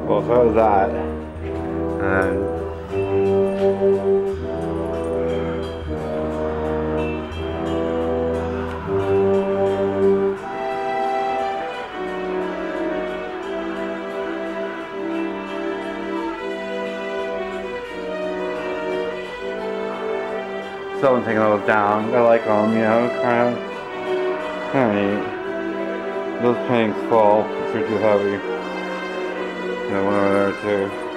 Cool, so that was that. And still been taking those down. I like them, you know, kind of neat. Those paintings fall if they're too heavy. And one over there too.